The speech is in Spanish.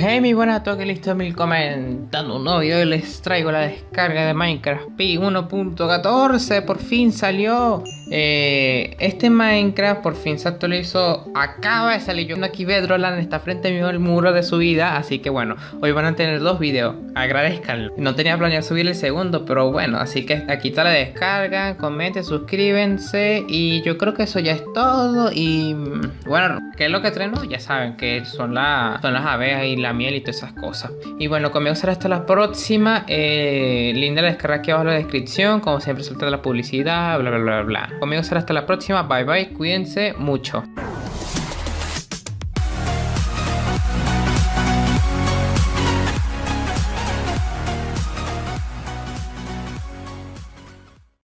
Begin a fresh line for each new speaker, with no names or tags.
Hey, mi buenas a todos, que listo mil comentando un nuevo video y les traigo la descarga de Minecraft Pi 1.14. Por fin salió. Este Minecraft por fin se actualizó. Acaba de salir. Yo aquí Bedroland está frente mío el muro de subida. Así que bueno, hoy van a tener dos videos. Agradezcanlo. No tenía planeado subir el segundo, pero bueno, así que aquí está la descarga. Comenten, suscríbanse. Y yo creo que eso ya es todo. Y bueno, ¿qué es lo que treno? Ya saben que son las abejas y la miel y todas esas cosas. Y bueno, conmigo será hasta la próxima. Linda la descarga aquí abajo en la descripción. Como siempre, suelta la publicidad, bla bla bla bla. Conmigo será hasta la próxima. Bye bye, cuídense mucho.